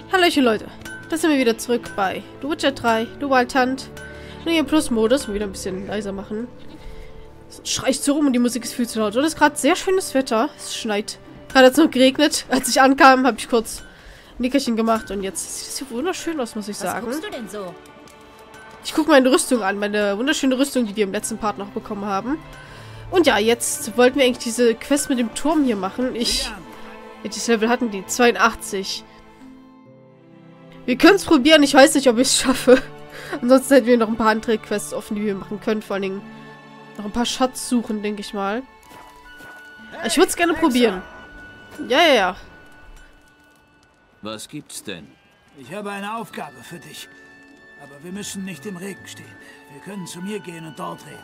Hallöchen Leute, da sind wir wieder zurück bei The Witcher 3, The Wild Hunt. Nur hier im Plus-Modus, wieder ein bisschen leiser machen. Es schreit so rum und die Musik ist viel zu laut. Und es ist gerade sehr schönes Wetter, es schneit. Gerade hat es noch geregnet. Als ich ankam, habe ich kurz ein Nickerchen gemacht und jetzt sieht es hier wunderschön aus, muss ich sagen. Was guckst du denn so? Ich gucke meine Rüstung an, meine wunderschöne Rüstung, die wir im letzten Part noch bekommen haben. Und ja, jetzt wollten wir eigentlich diese Quest mit dem Turm hier machen. Welches Level hatten die? 82. Wir können es probieren. Ich weiß nicht, ob ich es schaffe. Ansonsten hätten wir noch ein paar andere Quests offen, die wir machen können. Vor allen Dingen noch ein paar Schatz suchen, denke ich mal. Ich würde es gerne probieren. Ja. Was gibt's denn? Ich habe eine Aufgabe für dich. Aber wir müssen nicht im Regen stehen. Wir können zu mir gehen und dort reden.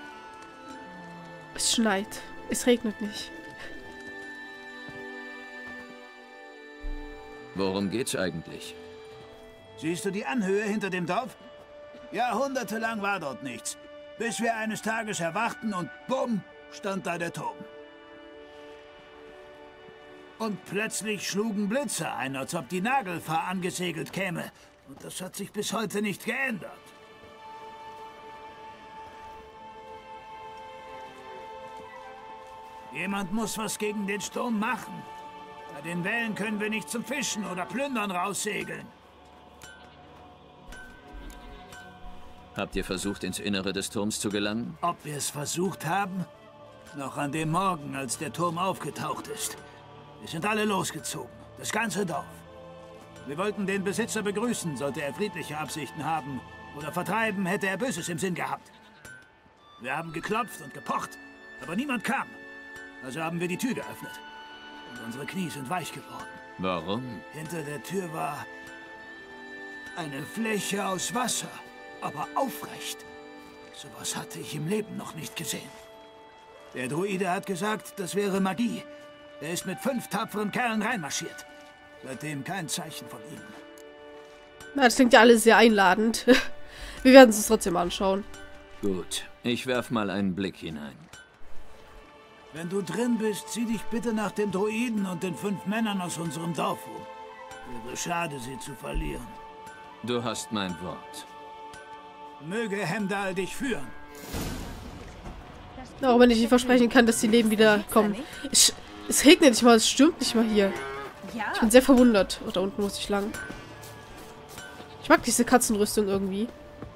Es schneit. Es regnet nicht. Worum geht's eigentlich? Siehst du die Anhöhe hinter dem Dorf? Jahrhundertelang war dort nichts. Bis wir eines Tages erwachten und bumm, stand da der Turm. Und plötzlich schlugen Blitze ein, als ob die Nagelfahr angesegelt käme. Und das hat sich bis heute nicht geändert. Jemand muss was gegen den Sturm machen. Bei den Wellen können wir nicht zum Fischen oder Plündern raussegeln. Habt ihr versucht, ins Innere des Turms zu gelangen? Ob wir es versucht haben? Noch an dem Morgen, als der Turm aufgetaucht ist. Wir sind alle losgezogen. Das ganze Dorf. Wir wollten den Besitzer begrüßen, sollte er friedliche Absichten haben. Oder vertreiben, hätte er Böses im Sinn gehabt. Wir haben geklopft und gepocht, aber niemand kam. Also haben wir die Tür geöffnet. Und unsere Knie sind weich geworden. Warum? Hinter der Tür war eine Fläche aus Wasser, aber aufrecht. Sowas hatte ich im Leben noch nicht gesehen. Der Druide hat gesagt, das wäre Magie. Er ist mit 5 tapferen Kerlen reinmarschiert. Seitdem kein Zeichen von ihm. Na, das klingt ja alles sehr einladend. Wir werden es uns trotzdem anschauen. Gut, ich werf mal einen Blick hinein. Wenn du drin bist, zieh dich bitte nach dem Druiden und den 5 Männern aus unserem Dorf um. Wäre schade, sie zu verlieren. Du hast mein Wort. Möge Hemdall dich führen. Auch wenn ich nicht versprechen kann, dass die Leben wieder kommen. Es regnet nicht mal, es stürmt nicht mal hier. Ich bin sehr verwundert. Oh, da unten muss ich lang. Ich mag diese Katzenrüstung irgendwie.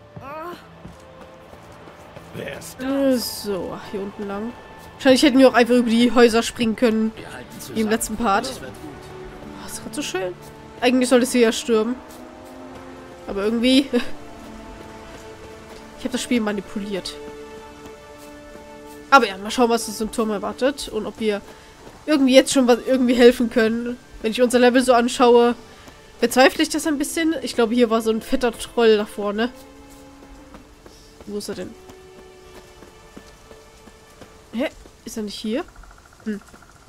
So, hier unten lang. Wahrscheinlich hätten wir auch einfach über die Häuser springen können. Wie im letzten Part. Oh, ist gerade so schön. Eigentlich sollte es hier ja stürmen. Aber irgendwie... Ich habe das Spiel manipuliert. Aber ja, mal schauen, was uns im Turm erwartet. Und ob wir irgendwie jetzt schon was irgendwie helfen können. Wenn ich unser Level so anschaue, bezweifle ich das ein bisschen. Ich glaube, hier war so ein fetter Troll da vorne. Wo ist er denn? Hä? Ist er nicht hier? Hm.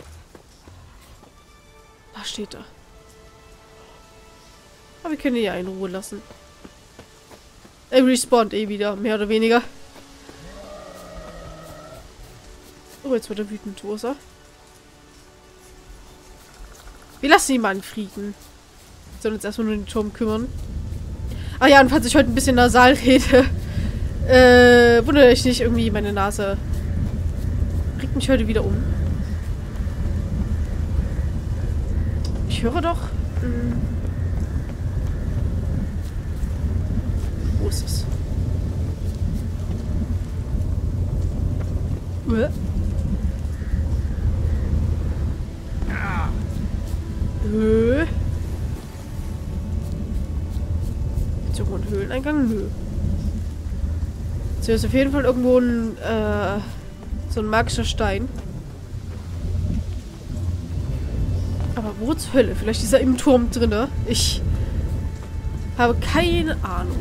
Da steht er. Aber wir können ihn ja in Ruhe lassen. Er respawnt eh wieder, mehr oder weniger. Oh, jetzt wird er wütend. Wo ist er? Wir lassen ihn mal in Frieden. Wir sollen uns erstmal nur um den Turm kümmern. Ah ja, und falls ich heute ein bisschen nasal rede, wundert euch nicht, irgendwie meine Nase bringt mich heute wieder um. Ich höre doch... Wo ist es? Gibt's irgendwo einen Höhleneingang? Nö. So ist auf jeden Fall irgendwo ein, so ein magischer Stein. Aber wo zur Hölle? Vielleicht ist er im Turm drinne. Ich habe keine Ahnung.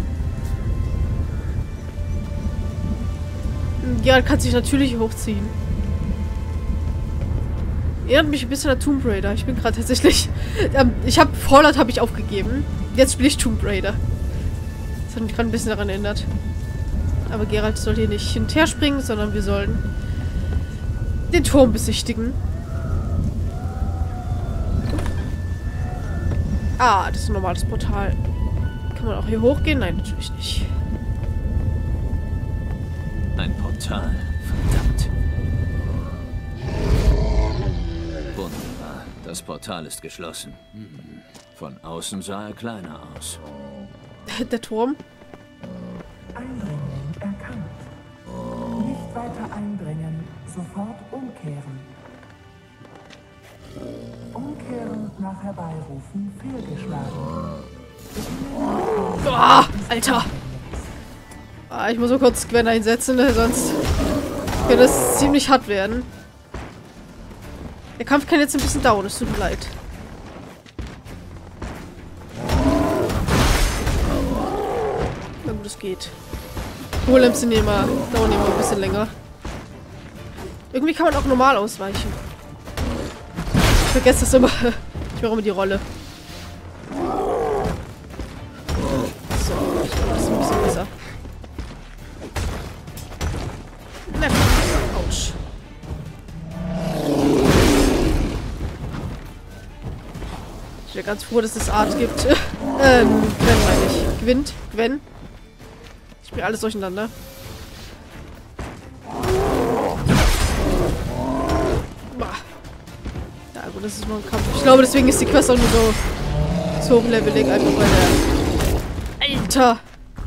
Ja, kann sich natürlich hochziehen. Erinnert mich ein bisschen an Tomb Raider. Ich bin gerade tatsächlich... ich habe Fallout habe ich aufgegeben. Jetzt spiele ich Tomb Raider. Das hat mich gerade ein bisschen daran erinnert. Aber Geralt soll hier nicht hinterher springen, sondern wir sollen den Turm besichtigen. Ah, das ist ein normales Portal. Kann man auch hier hochgehen? Nein, natürlich nicht. Ein Portal. Verdammt. Wunderbar. Das Portal ist geschlossen. Von außen sah er kleiner aus. Der Turm. Eindringen erkannt. Nicht weiter eindringen, sofort umkehren. Umkehren nach Herbeirufen fehlgeschlagen. Ah, Alter! Ah, ich muss mal kurz Gwen einsetzen, ne? Sonst könnte das ziemlich hart werden. Der Kampf kann jetzt ein bisschen dauern, es tut mir leid. Na gut, es geht. Golems sind dauern immer ein bisschen länger. Irgendwie kann man auch normal ausweichen. Ich vergesse das immer. Ich mache immer die Rolle. So, ich glaube, das ist ein bisschen besser. Na komm, ouch. Ich bin ganz froh, dass es Art gibt. Gwen meine ich. Gwen. Ich bringe alles durcheinander. Ja gut, das ist nur ein Kampf. Ich glaube, deswegen ist die Quest auch nur so hochlevelig, einfach weil der... Alter!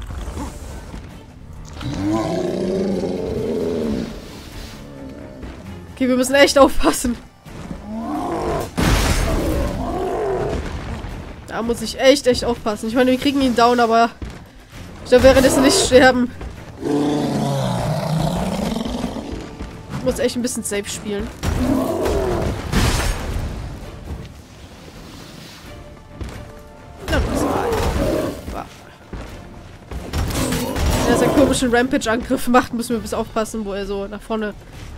Okay, wir müssen echt aufpassen. Da muss ich echt aufpassen. Ich meine, wir kriegen ihn down, aber ich glaube, währenddessen nicht sterben. Ich muss echt ein bisschen safe spielen. Wenn er seinen komischen Rampage-Angriff macht, müssen wir ein bisschen aufpassen, wo er so nach vorne...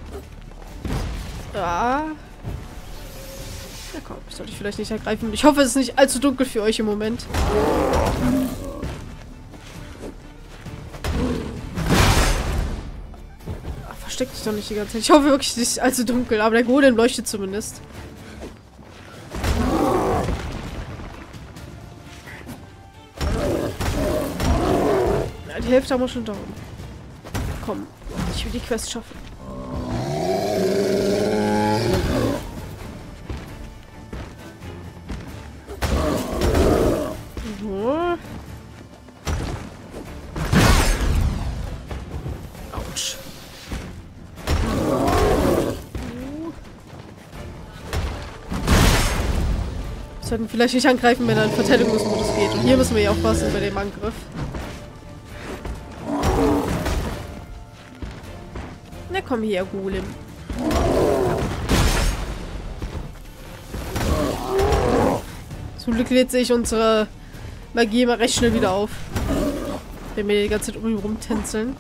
Ja. Na komm, sollte ich vielleicht nicht ergreifen. Ich hoffe, es ist nicht allzu dunkel für euch im Moment. Ach, versteck dich doch nicht die ganze Zeit. Ich hoffe wirklich, es ist nicht allzu dunkel, aber der Golem leuchtet zumindest. Ja, die Hälfte haben wir schon down. Komm, ich will die Quest schaffen. Autsch. Wir sollten vielleicht nicht angreifen, wenn er in Verteidigungsmodus geht. Und hier müssen wir ja aufpassen bei dem Angriff. Na komm her, Golem. Zum Glück lädt sich unsere Magie immer recht schnell wieder auf. Wenn wir die ganze Zeit um ihn rumtänzeln.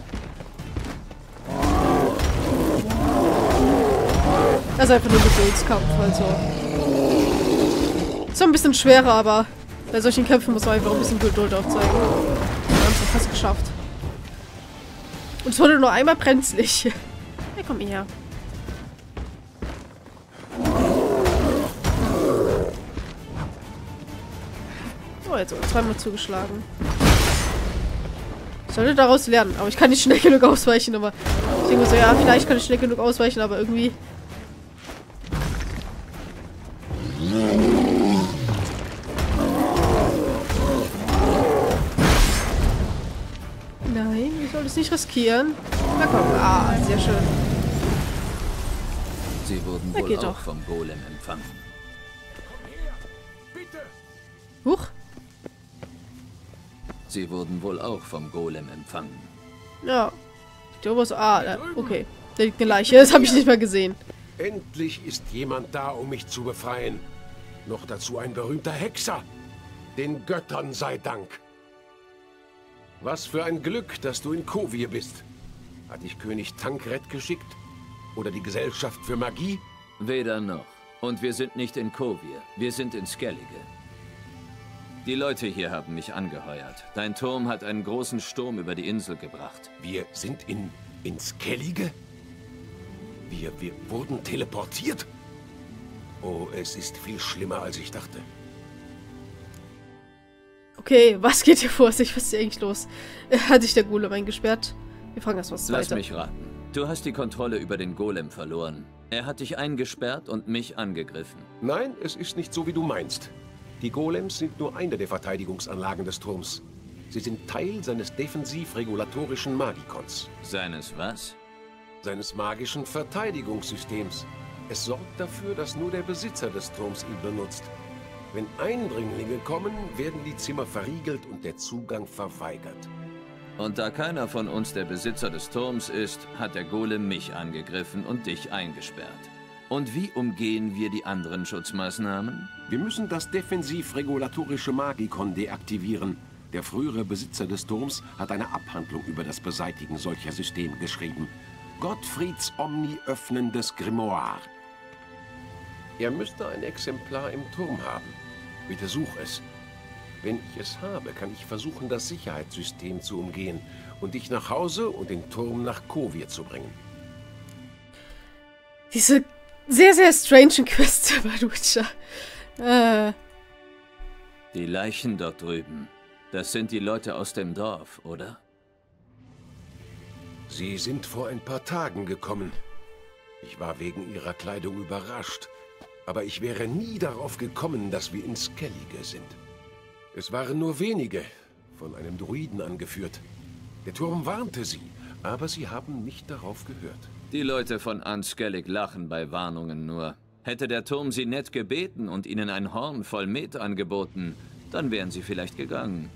Das ist einfach nur ein Geduldskampf, also. Ist zwar ein bisschen schwerer, aber bei solchen Kämpfen muss man einfach ein bisschen Geduld aufzeigen. Wir haben es fast geschafft. Und es wurde nur einmal brenzlig. Ja, komm her. Oh, jetzt zweimal zugeschlagen. Ich sollte daraus lernen, aber ich kann nicht schnell genug ausweichen, aber ich denke so, ja, vielleicht kann ich schnell genug ausweichen, aber irgendwie... Nein, ich soll es nicht riskieren. Na komm, ah, sehr schön. Sie wurden wohl auch vom Golem empfangen. Huch. Sie wurden wohl auch vom Golem empfangen. Ja. Ich glaube so, okay. Da liegt eine Leiche, das habe ich nicht mal gesehen. Endlich ist jemand da, um mich zu befreien. Noch dazu ein berühmter Hexer. Den Göttern sei Dank. Was für ein Glück, dass du in Kovir bist. Hat dich König Tankred geschickt? Oder die Gesellschaft für Magie? Weder noch. Und wir sind nicht in Kovir. Wir sind in Skellige. Die Leute hier haben mich angeheuert. Dein Turm hat einen großen Sturm über die Insel gebracht. Wir sind in Skellige? Wir wurden teleportiert? Oh, es ist viel schlimmer, als ich dachte. Okay, was geht hier vor sich? Was ist hier eigentlich los? Hat sich der Golem eingesperrt? Wir fragen erst was Lass weiter. mich raten. Du hast die Kontrolle über den Golem verloren. Er hat dich eingesperrt und mich angegriffen. Nein, es ist nicht so, wie du meinst. Die Golems sind nur eine der Verteidigungsanlagen des Turms. Sie sind Teil seines defensiv-regulatorischen Magikons. Seines was? Seines magischen Verteidigungssystems. Es sorgt dafür, dass nur der Besitzer des Turms ihn benutzt. Wenn Eindringlinge kommen, werden die Zimmer verriegelt und der Zugang verweigert. Und da keiner von uns der Besitzer des Turms ist, hat der Golem mich angegriffen und dich eingesperrt. Und wie umgehen wir die anderen Schutzmaßnahmen? Wir müssen das defensiv-regulatorische Magikon deaktivieren. Der frühere Besitzer des Turms hat eine Abhandlung über das Beseitigen solcher Systeme geschrieben. Gottfrieds Omni öffnendes Grimoire. Er müsste ein Exemplar im Turm haben. Bitte such es. Wenn ich es habe, kann ich versuchen, das Sicherheitssystem zu umgehen und dich nach Hause und den Turm nach Kovir zu bringen. Diese sehr, sehr strange Quest bei Lucha. Die Leichen dort drüben. Das sind die Leute aus dem Dorf, oder? Sie sind vor ein paar Tagen gekommen. Ich war wegen ihrer Kleidung überrascht. Aber ich wäre nie darauf gekommen, dass wir in Skellige sind. Es waren nur wenige, von einem Druiden angeführt. Der Turm warnte sie, aber sie haben nicht darauf gehört. Die Leute von Anskellig lachen bei Warnungen nur. Hätte der Turm sie nett gebeten und ihnen ein Horn voll Met angeboten, dann wären sie vielleicht gegangen.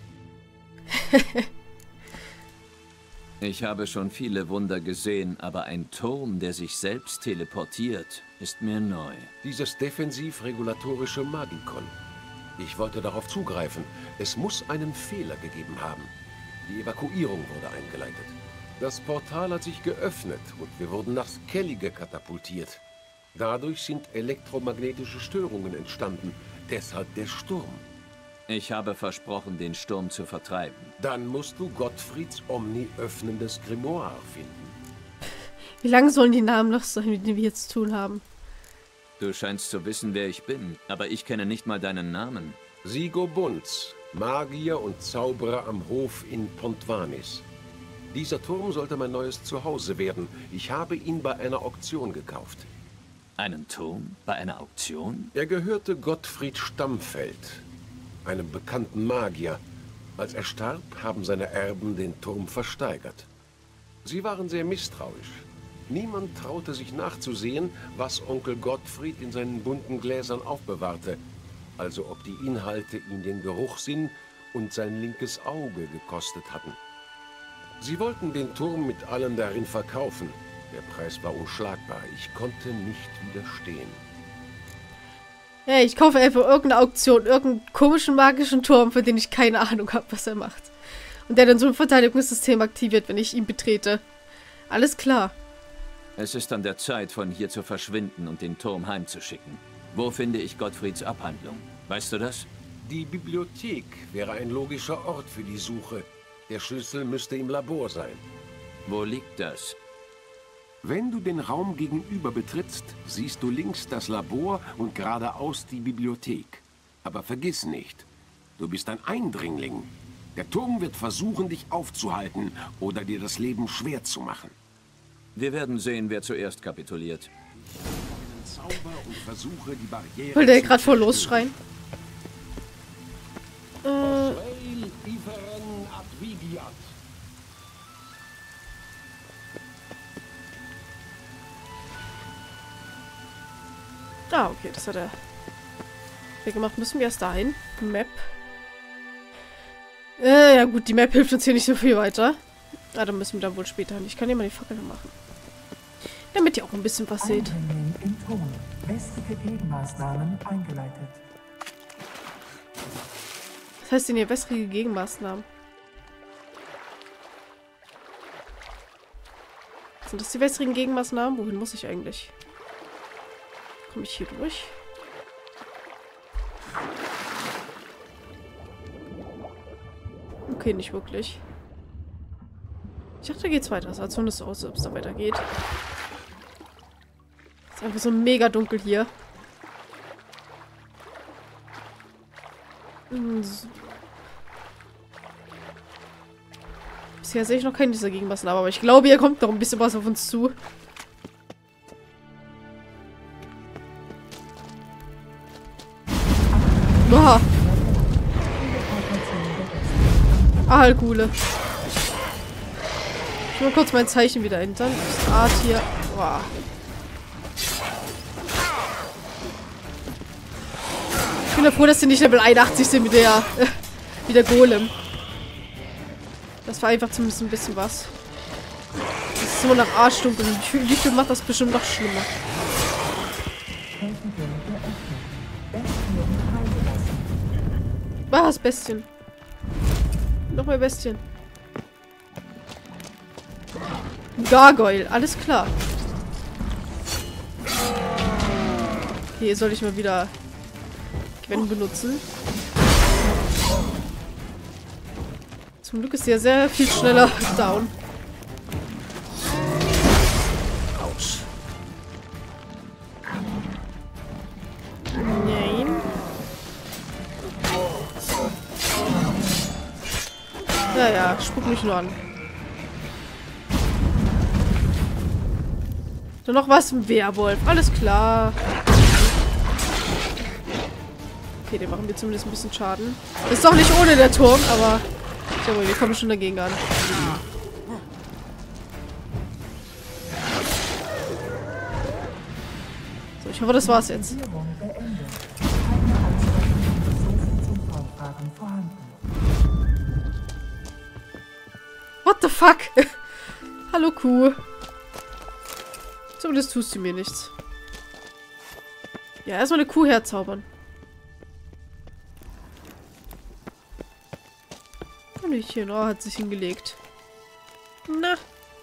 Ich habe schon viele Wunder gesehen, aber ein Turm, der sich selbst teleportiert, ist mir neu. Dieses defensiv-regulatorische Magikon. Ich wollte darauf zugreifen. Es muss einen Fehler gegeben haben. Die Evakuierung wurde eingeleitet. Das Portal hat sich geöffnet und wir wurden nach Skellige katapultiert. Dadurch sind elektromagnetische Störungen entstanden. Deshalb der Sturm. Ich habe versprochen, den Sturm zu vertreiben. Dann musst du Gottfrieds Omni öffnendes Grimoire finden. Wie lange sollen die Namen noch sein, mit denen wir jetzt zu tun haben? Du scheinst zu wissen, wer ich bin, aber ich kenne nicht mal deinen Namen. Sigo Bunz, Magier und Zauberer am Hof in Pontvanis. Dieser Turm sollte mein neues Zuhause werden. Ich habe ihn bei einer Auktion gekauft. Einen Turm? Bei einer Auktion? Er gehörte Gottfried Stammfeld, einem bekannten Magier. Als er starb, haben seine Erben den Turm versteigert. Sie waren sehr misstrauisch. Niemand traute sich nachzusehen, was Onkel Gottfried in seinen bunten Gläsern aufbewahrte. Also ob die Inhalte ihn den Geruchssinn und sein linkes Auge gekostet hatten. Sie wollten den Turm mit allem darin verkaufen. Der Preis war unschlagbar. Ich konnte nicht widerstehen. Hey, ich kaufe einfach irgendeine Auktion, irgendeinen komischen magischen Turm, für den ich keine Ahnung habe, was er macht. Und der dann so ein Verteidigungssystem aktiviert, wenn ich ihn betrete. Alles klar. Es ist an der Zeit, von hier zu verschwinden und den Turm heimzuschicken. Wo finde ich Gottfrieds Abhandlung? Weißt du das? Die Bibliothek wäre ein logischer Ort für die Suche. Der Schlüssel müsste im Labor sein. Wo liegt das? Wenn du den Raum gegenüber betrittst, siehst du links das Labor und geradeaus die Bibliothek. Aber vergiss nicht, du bist ein Eindringling. Der Turm wird versuchen, dich aufzuhalten oder dir das Leben schwer zu machen. Wir werden sehen, wer zuerst kapituliert. Zauber und versuche, die Barriere Wollte er gerade voll losschreien? Ah, okay, das hat er gemacht. Müssen wir erst dahin? Map. Ja gut, die Map hilft uns hier nicht so viel weiter. Ah, dann müssen wir dann wohl später hin. Ich kann hier mal die Fackel machen. Damit ihr auch ein bisschen was seht. Eindringling im Turm. Wässrige Gegenmaßnahmen eingeleitet. Was heißt denn hier wässrige Gegenmaßnahmen? Sind das die wässrigen Gegenmaßnahmen? Wohin muss ich eigentlich? Komme ich hier durch? Okay, nicht wirklich. Ich dachte, da geht's weiter. Es sah zumindest so aus, als ob es da weitergeht. Es ist einfach so mega dunkel hier. Bisher sehe ich noch keinen dieser Gegenmassen, aber ich glaube, hier kommt noch ein bisschen was auf uns zu. Boah. Gule. Ich will mal kurz mein Zeichen wieder ändern. Das Art hier. Boah. Ich bin ja froh, dass sie nicht Level 81 sind wie der Golem. Das war einfach zumindest ein bisschen was. Das ist immer nach Arschstump und die Tür macht das bestimmt noch schlimmer. Was? Bestien. Noch mehr Bestien. Gargoyle, alles klar. Hier soll ich mal wieder Gwen benutzen. Zum Glück ist der sehr viel schneller down. Autsch. Nein. Ja, spuck mich nur an. Dann noch was? Ein Werwolf. Alles klar. Okay, den machen wir zumindest ein bisschen Schaden. Ist doch nicht ohne der Turm, aber ich glaube, wir kommen schon dagegen an. So, ich hoffe, das war's jetzt. What the fuck? Hallo Kuh. So, das tust du mir nichts. Ja, erstmal eine Kuh herzaubern. Hallöchen, oh, hat sich hingelegt. Na.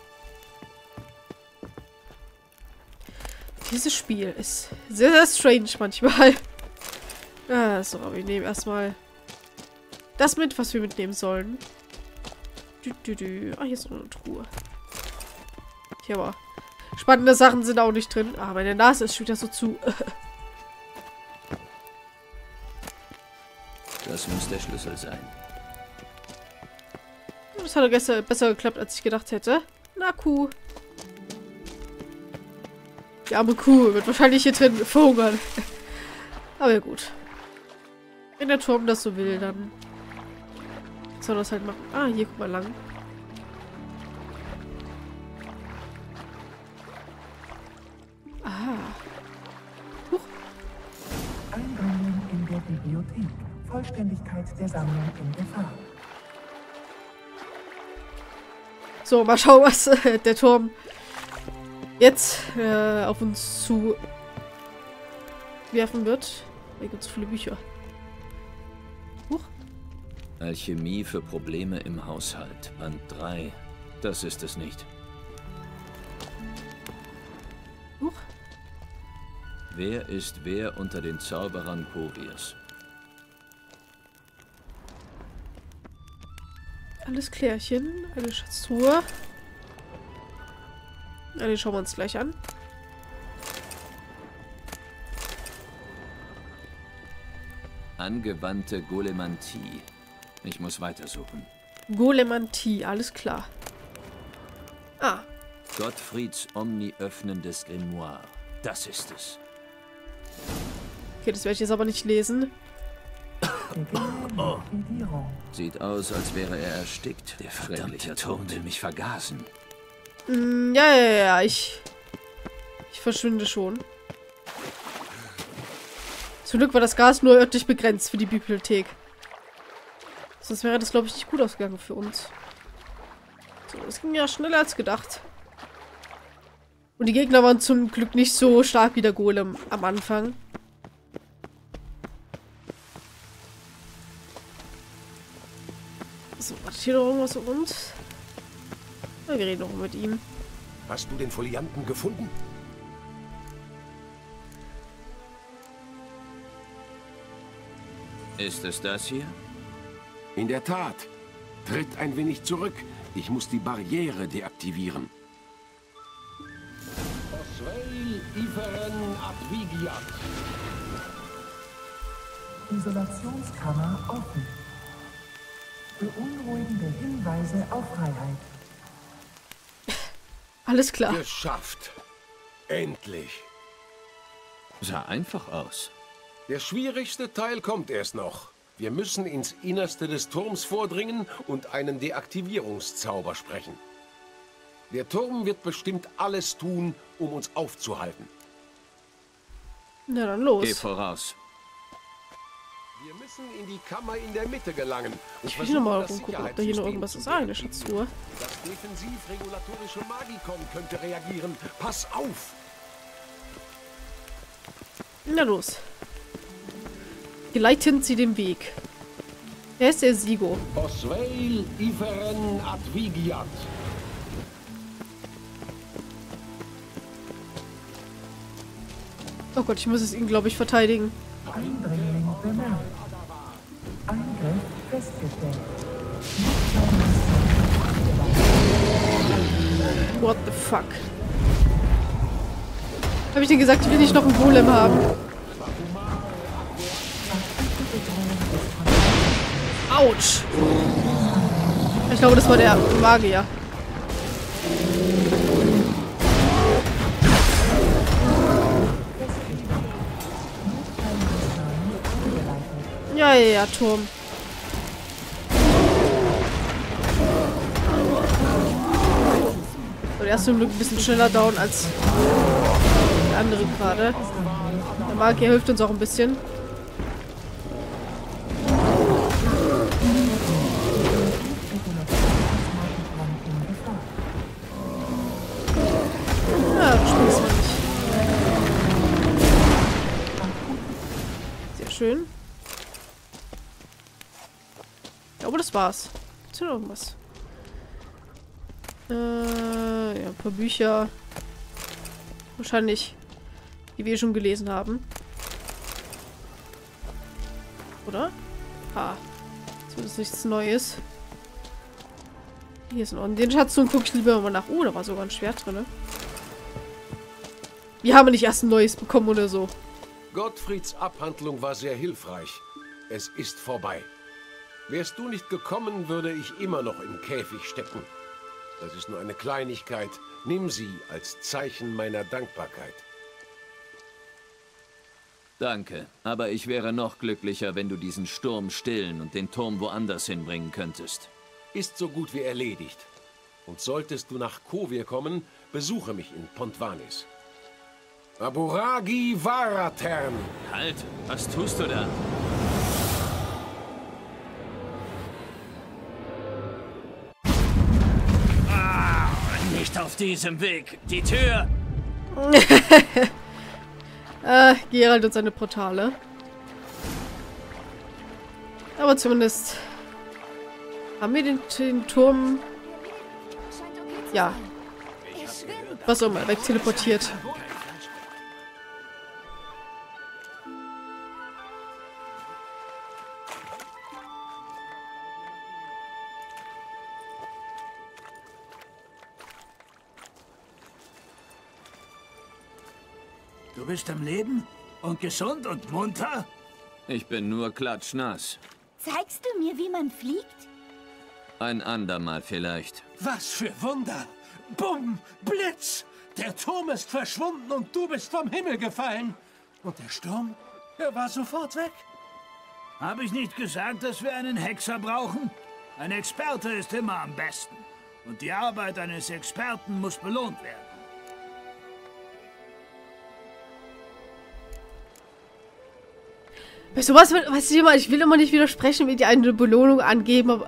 Dieses Spiel ist sehr, sehr strange manchmal. So, wir nehmen erstmal das mit, was wir mitnehmen sollen. Ah, hier ist noch eine Truhe. Hier aber. Spannende Sachen sind auch nicht drin. Ah, meine Nase ist schon wieder so zu. Das muss der Schlüssel sein. Das hat gestern besser geklappt, als ich gedacht hätte. Na, Kuh. Die arme Kuh wird wahrscheinlich hier drin verhungern. Aber ja, gut. Wenn der Turm das so will, dann soll das halt machen. Ah, hier, guck mal lang. Eindringen in der Bibliothek. Vollständigkeit der Sammlung in Gefahr. So, mal schauen, was der Turm jetzt auf uns zu werfen wird. Hier gibt es viele Bücher. Huch. Alchemie für Probleme im Haushalt. Band 3. Das ist es nicht. Huch. Wer ist wer unter den Zauberern Kovirs? Alles klärchen. Eine Schatztruhe. Ja, den schauen wir uns gleich an. Angewandte Golemantie. Ich muss weitersuchen. Golemantie, alles klar. Ah. Gottfrieds omniöffnendes Grimoire. Das ist es. Okay, das werde ich jetzt aber nicht lesen. Sieht aus, als wäre er erstickt. Der verdammte Turm will mich vergasen. Ja. Ich verschwinde schon. Zum Glück war das Gas nur örtlich begrenzt für die Bibliothek. Sonst wäre das, glaube ich, nicht gut ausgegangen für uns. So, das ging ja schneller als gedacht. Und die Gegner waren zum Glück nicht so stark wie der Golem am Anfang. So, wartet hier noch irgendwas für uns? Ja, wir reden noch mit ihm. Hast du den Folianten gefunden? Ist es das hier? In der Tat. Tritt ein wenig zurück. Ich muss die Barriere deaktivieren. Isolationskammer offen. Beunruhigende Hinweise auf Freiheit. Alles klar. Geschafft. Endlich. Sah einfach aus. Der schwierigste Teil kommt erst noch. Wir müssen ins Innerste des Turms vordringen und einen Deaktivierungszauber sprechen. Der Turm wird bestimmt alles tun, um uns aufzuhalten. Na dann los. Geh voraus. Wir müssen in die Kammer in der Mitte gelangen. Ich will hier nochmal rumgucken, ob da hier noch irgendwas ist. Ah, eine Schatztruhe. Das defensiv-regulatorische Magikon könnte reagieren. Pass auf! Na los. Geleiten Sie den Weg. Wer ist der Sigo? Osveil Iferen Advigiat. Oh Gott, ich muss es ihn, glaube ich, verteidigen. Eindringling bemerkt. Angriff festgestellt. What the fuck? Habe ich dir gesagt, ich will nicht noch einen Golem haben? Autsch! Ich glaube, das war der Magier. Ja, Turm. So, der ist zum Glück ein bisschen schneller down als der andere gerade. Der Magier hilft uns auch ein bisschen. Ja, du spielst mal nicht. Sehr schön. Ich glaube, das war's. Ist noch irgendwas? Ja, ein paar Bücher. Wahrscheinlich, die wir schon gelesen haben. Oder? Ah. So, das ist nichts Neues. Hier ist noch. Den Schatztruhen gucke ich lieber mal nach. Oh, da war sogar ein Schwert drin. Wir haben nicht erst ein neues bekommen oder so. Gottfrieds Abhandlung war sehr hilfreich. Es ist vorbei. Wärst du nicht gekommen, würde ich immer noch im Käfig stecken. Das ist nur eine Kleinigkeit. Nimm sie als Zeichen meiner Dankbarkeit. Danke, aber ich wäre noch glücklicher, wenn du diesen Sturm stillen und den Turm woanders hinbringen könntest. Ist so gut wie erledigt. Und solltest du nach Kovir kommen, besuche mich in Pontvanis. Aburagi Varatern! Halt! Was tust du da? Nicht auf diesem Weg! Die Tür! Geralt und seine Portale. Aber zumindest haben wir den Turm, ja, was auch immer, wegteleportiert. Du bist am Leben? Und gesund und munter? Ich bin nur klatschnass. Zeigst du mir, wie man fliegt? Ein andermal vielleicht. Was für Wunder! Bumm! Blitz! Der Turm ist verschwunden und du bist vom Himmel gefallen. Und der Sturm? Er war sofort weg. Habe ich nicht gesagt, dass wir einen Hexer brauchen? Ein Experte ist immer am besten. Und die Arbeit eines Experten muss belohnt werden. Weißt du was, ich will immer nicht widersprechen, wenn die eine Belohnung angeben,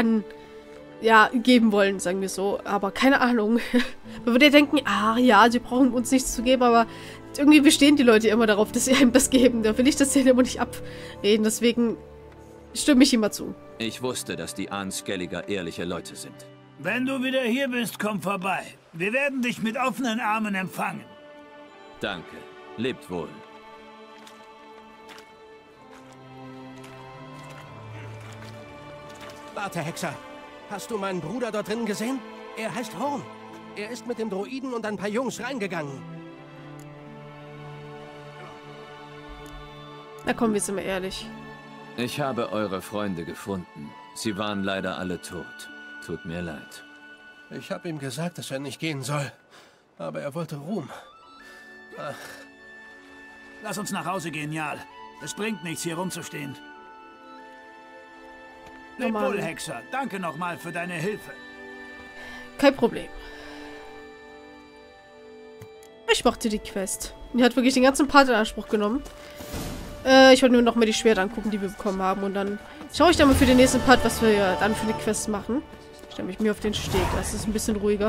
geben wollen, sagen wir so. Aber keine Ahnung. Man würde ja denken, ja, sie brauchen uns nichts zu geben, aber irgendwie bestehen die Leute immer darauf, dass sie einem das geben. Da will ich das denen immer nicht abreden, deswegen stimme ich immer zu. Ich wusste, dass die Ahnskelliger ehrliche Leute sind. Wenn du wieder hier bist, komm vorbei. Wir werden dich mit offenen Armen empfangen. Danke. Lebt wohl. Warte, Hexer. Hast du meinen Bruder dort drin gesehen? Er heißt Horn. Er ist mit dem Droiden und ein paar Jungs reingegangen. Na komm, wir sind mal ehrlich. Ich habe eure Freunde gefunden. Sie waren leider alle tot. Tut mir leid. Ich habe ihm gesagt, dass er nicht gehen soll. Aber er wollte Ruhm. Ach. Lass uns nach Hause gehen, Jarl. Es bringt nichts, hier rumzustehen. Leb wohl, Hexer. Danke nochmal für deine Hilfe. Kein Problem. Ich mochte die Quest. Die hat wirklich den ganzen Part in Anspruch genommen. Ich wollte nur noch mal die Schwerter angucken, die wir bekommen haben. Und dann schaue ich dann mal für den nächsten Part, was wir dann für eine Quest machen. Stelle mich mir auf den Steg. Das ist ein bisschen ruhiger.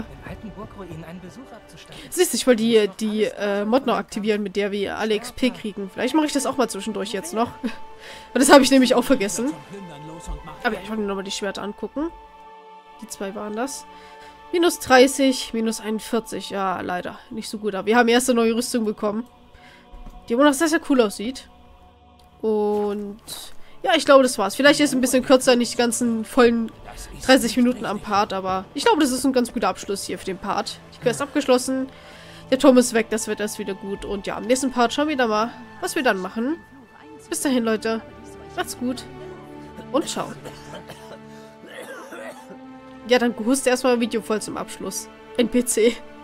Siehst du, ich wollte die Mod noch aktivieren, mit der wir alle XP kriegen. Vielleicht mache ich das auch mal zwischendurch jetzt noch. Und das habe ich nämlich auch vergessen. Aber ja, ich wollte mir noch mal die Schwerter angucken. Die zwei waren das. Minus 30, minus 41. Ja, leider. Nicht so gut. Aber wir haben erst eine neue Rüstung bekommen. Die immer noch sehr, sehr cool aussieht. Und ja, ich glaube, das war's. Vielleicht ist es ein bisschen kürzer, nicht die ganzen vollen 30 Minuten am Part, aber ich glaube, das ist ein ganz guter Abschluss hier für den Part. Die Quest abgeschlossen. Der Turm ist weg, das Wetter ist wieder gut. Und ja, am nächsten Part schauen wir dann mal, was wir dann machen. Bis dahin, Leute. Macht's gut. Und ciao. Ja, dann hust erstmal ein Video voll zum Abschluss. NPC.